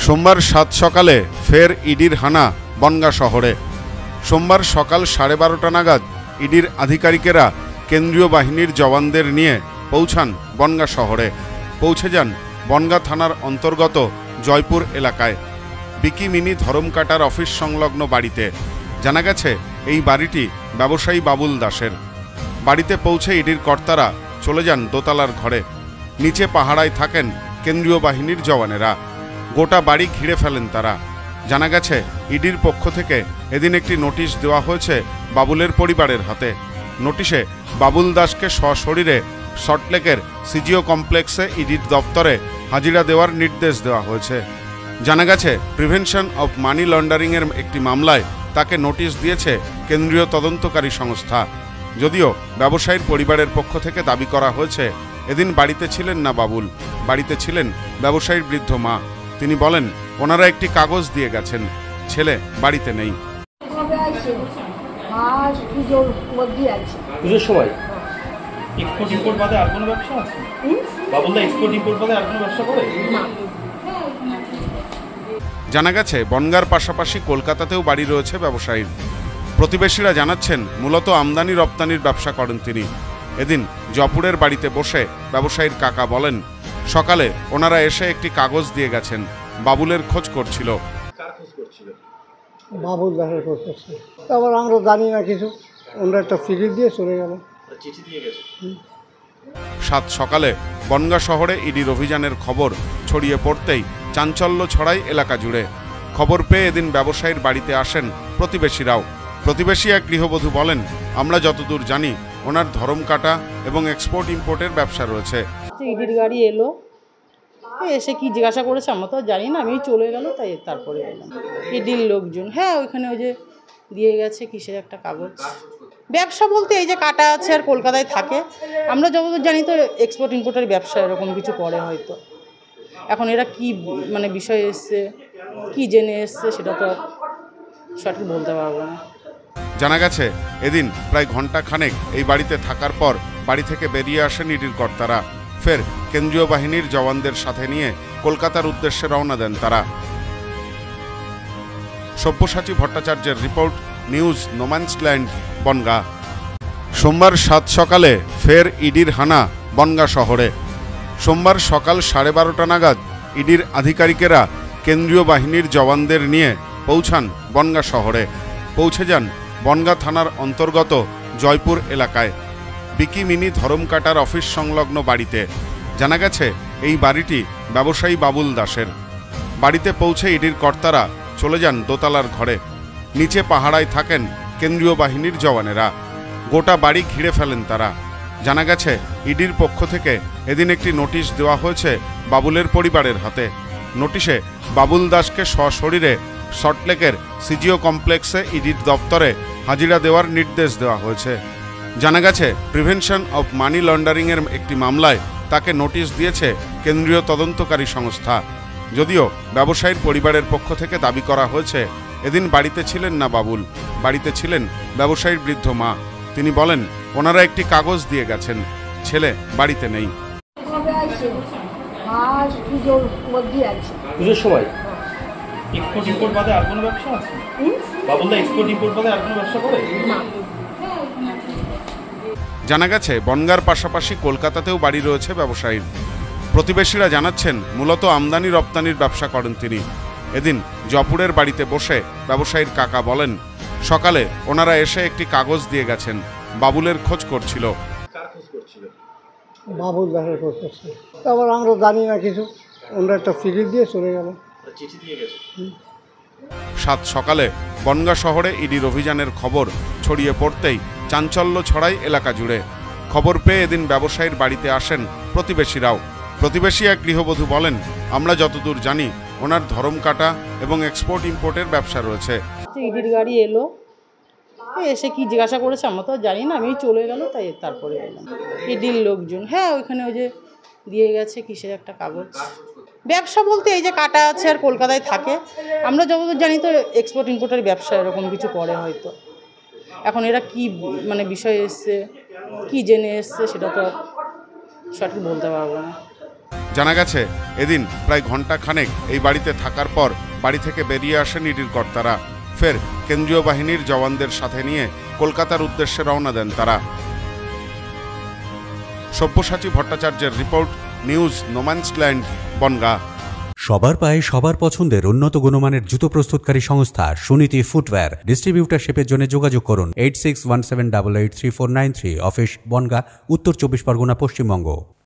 সোমবার ৭ সকালে ফের ইডির হানা বনগাঁ শহরে। সোমবার সকাল 12:30 নাগাদ ইডির আধিকারিকেরা কেন্দ্রীয় বাহিনীর জওয়ানদের নিয়ে পৌঁছান বনগাঁ শহরে। পৌঁছে যান বনগাঁ থানার অন্তর্গত জয়পুর এলাকায় বিকি মিনি ধরমকাটার অফিস সংলগ্ন বাড়িতে। জানা গেছে এই বাড়িটি ব্যবসায়ী বাবুল দাসের। বাড়িতে পৌঁছে ইডির কর্তারা চলে যান দোতলার ঘরে। নিচে পাহারায় থাকেন কেন্দ্রীয় বাহিনীর জওয়ানেরা। গোটা বাড়ি ঘিরে ফেলেন তারা। জানা গেছে ইডির পক্ষ থেকে এদিন একটি নোটিশ দেওয়া হয়েছে বাবুলের পরিবারের হাতে। নোটিশে বাবুল দাসকে সশরীরে সল্টলেকের সিজিও কমপ্লেক্সে ইডির দপ্তরে হাজিরা দেওয়ার নির্দেশ দেওয়া হয়েছে। জানা গেছে প্রিভেনশন অফ মানি লন্ডারিংয়ের একটি মামলায় তাকে নোটিশ দিয়েছে কেন্দ্রীয় তদন্তকারী সংস্থা। যদিও ব্যবসায়ীর পরিবারের পক্ষ থেকে দাবি করা হয়েছে এদিন বাড়িতে ছিলেন না বাবুল, বাড়িতে ছিলেন ব্যবসায়ীর বৃদ্ধ মা। তিনি বলেন ওনারা একটি কাগজ দিয়ে গেছেন, ছেলে বাড়িতে নেই। পুজোর সময় এক্সপোর্ট ইম্পোর্ট বাদে আর কোনো ব্যবসা আছে? বাবুলদা এক্সপোর্ট ইম্পোর্ট বাদে আর কোনো ব্যবসা করে? জানা গেছে বনগাঁর পাশাপাশি কলকাতাতেও বাড়ি রয়েছে ব্যবসায়ীর। প্রতিবেশীরা জানাচ্ছেন মূলত আমদানি রপ্তানির ব্যবসা করেন তিনি। এদিন জয়পুরের বাড়িতে বসে ব্যবসায়ীর কাকা বলেন সকালে ওনারা এসে একটি কাগজ দিয়ে গেছেন, বাবুলের খোঁজ করছিল। কার খোঁজ করছিল? বাবুল দাসের খোঁজ করছিল। তারপর আমরা জানি না কিছু, ওনারা একটা চিঠি দিয়ে চলে গেল। চিঠি দিয়ে গেছে। ৭ সকালে বনগাঁ শহরে ইডির অভিযানের খবর ছড়িয়ে পড়তেই চাঞ্চল্য ছড়ায় এলাকা জুড়ে। খবর পেয়ে এদিন ব্যবসায়ীর বাড়িতে আসেন প্রতিবেশীরাও। প্রতিবেশী এক গৃহবধূ বলেন আমরা যতদূর জানি ওনার ধরমকাটা এবং এক্সপোর্ট ইম্পোর্টের ব্যবসা রয়েছে। ইডির গাড়ি এলো, এসে কি জিজ্ঞাসা করেছে আমরা তো জানি না, আমি চলে গেল তাই তারপরে এলাম। ইডির লোকজন, হ্যাঁ ওইখানে ওই যে দিয়ে গেছে কিসের একটা কাগজ। ব্যবসা বলতে এই যে কাটা আছে আর কলকাতায় থাকে, আমরা যতদূর জানি তো এক্সপোর্ট ইম্পোর্টের ব্যবসা এরকম কিছু করে হয়তো। এখন এরা কি মানে বিষয় এসছে, কি জেনে এসছে সেটা তো সঠিক বলতে পারবো না। জানা গেছে এদিন প্রায় ঘন্টা খানেক এই বাড়িতে থাকার পর বাড়ি থেকে বেরিয়ে আসেন ইডির কর্তারা। ফের কেন্দ্রীয় বাহিনীর জওয়ানদের সাথে নিয়ে কলকাতার উদ্দেশ্যে রওনা দেন তারা। সব্যসাচী ভট্টাচার্যের রিপোর্ট, নিউজ নোম্যান্সল্যান্ড, বনগাঁ। সোমবার ৭ সকালে ফের ইডির হানা বনগাঁ শহরে। সোমবার সকাল 12:30 নাগাদ ইডির আধিকারিকেরা কেন্দ্রীয় বাহিনীর জওয়ানদের নিয়ে পৌঁছান বনগাঁ শহরে। পৌঁছে যান বনগাঁ থানার অন্তর্গত জয়পুর এলাকায় বিকি মিনি ধরমকাটার অফিস সংলগ্ন বাড়িতে। জানা গেছে এই বাড়িটি ব্যবসায়ী বাবুল দাসের। বাড়িতে পৌঁছে ইডির কর্তারা চলে যান দোতলার ঘরে। নিচে পাহারায় থাকেন কেন্দ্রীয় বাহিনীর জওয়ানেরা। গোটা বাড়ি ঘিরে ফেলেন তারা। জানা গেছে ইডির পক্ষ থেকে এদিন একটি নোটিশ দেওয়া হয়েছে বাবুলের পরিবারের হাতে। নোটিশে বাবুল দাসকে সশরীরে সল্টলেকের সিজিও কমপ্লেক্সে ইডির দপ্তরে হাজিরা দেওয়ার নির্দেশ দেওয়া হয়েছে। জানা গেছে প্রিভেনশন অফ মানি লন্ডারিংয়ের একটি মামলায় তাকে নোটিশ দিয়েছে কেন্দ্রীয় তদন্তকারী সংস্থা। যদিও ব্যবসায়ীর পরিবারের পক্ষ থেকে দাবি করা হয়েছে এদিন বাড়িতে ছিলেন না বাবুল, বাড়িতে ছিলেন ব্যবসায়ীর বৃদ্ধ মা। তিনি বলেন ওনারা একটি কাগজ দিয়ে গেছেন, ছেলে বাড়িতে নেই। পুজোর সময় এক্সপোর্ট ইম্পোর্ট বাদে আর কোনো ব্যবসা আছে? বাবুলদা এক্সপোর্ট ইম্পোর্ট বাদে আর কোনো ব্যবসা করে? জানা গেছে বনগাঁর পাশাপাশি কলকাতাতেও বাড়ি রয়েছে ব্যবসায়ীর। প্রতিবেশীরা জানাচ্ছেন মূলত আমদানি রপ্তানির ব্যবসা করেন তিনি। এদিন জয়পুরের বাড়িতে বসে ব্যবসায়ীর কাকা বলেন সকালে ওনারা এসে একটি কাগজ দিয়ে গেছেন, বাবুলের খোঁজ করছিল। কার খোঁজ করছিল? বাবুল দাসের খোঁজ করছিল। তারপর আমরা জানি না কিছু, ওনারা একটা চিঠি দিয়ে চলে গেল। চিঠি দিয়ে গেছে। ৭ সকালে বনগাঁ শহরে ইডির অভিযানের খবর ছড়িয়ে পড়তেই চাঞ্চল্য ছড়ায় এলাকা জুড়ে। খবর পেয়ে এদিন ব্যবসায়ীর বাড়িতে আসেন প্রতিবেশীরাও। প্রতিবেশী এক গৃহবধূ বলেন আমরা যতদূর জানি ওনার ধরমকাটা এবং এক্সপোর্ট ইম্পোর্টের ব্যবসা রয়েছে। ইডির গাড়ি এলো, এসে কি জিজ্ঞাসা করেছে আমরা তো জানি না, আমি চলে গেল তাই তারপরে এলাম। ইডির লোকজন, হ্যাঁ ওইখানে ওই যে দিয়ে গেছে কিসের একটা কাগজ। ব্যবসা বলতে এই যে কাটা আছে আর কলকাতায় থাকে, আমরা যতদূর জানি তো এক্সপোর্ট ইম্পোর্টের ব্যবসা এরকম কিছু করে হয়তো। এখন এরা কি মানে বিষয় এসছে, কি জেনে এসছে সেটা তো সঠিক বলতে পারবো না। জানা গেছে এদিন প্রায় ঘন্টা খানেক এই বাড়িতে থাকার পর বাড়ি থেকে বেরিয়ে আসেন ইডির কর্তারা। ফের কেন্দ্রীয় বাহিনীর জওয়ানদের সাথে নিয়ে কলকাতার উদ্দেশ্যে রওনা দেন তারা। সব্যসাচী ভট্টাচার্যের রিপোর্ট, নিউজ নোম্যান্সল্যান্ড, বনগাঁ। সবার পায়ে সবার পছন্দের উন্নত গুণমানের জুতো প্রস্তুতকারী সংস্থা সুনীতি ফুটওয়্যার। ডিস্ট্রিবিউটারশিপের জন্য যোগাযোগ করুন 8617883493। অফিস বনগাঁ, উত্তর 24 পরগনা, পশ্চিমবঙ্গ।